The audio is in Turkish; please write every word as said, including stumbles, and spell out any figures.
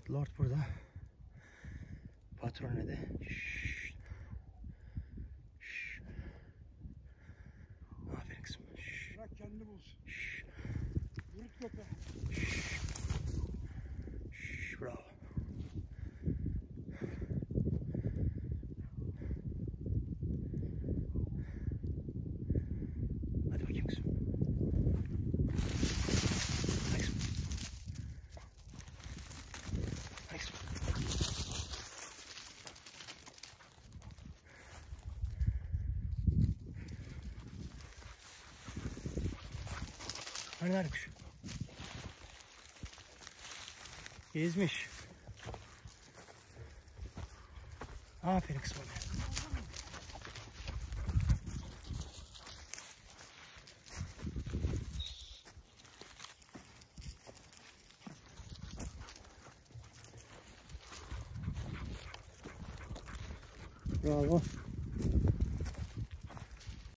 Lord burada. Patron ne de? Şşş. Şşş. Aferin kızım. Şşş. Bırak kendini bulsun. Şşş. Yürüt köpeği. Şşş. Şşş. Bravo. Hadi bakayım kızım. Hadi kızım. Hadi kızım. Hani nerede kuş? Gezmiş. Aferin kızım. Bravo.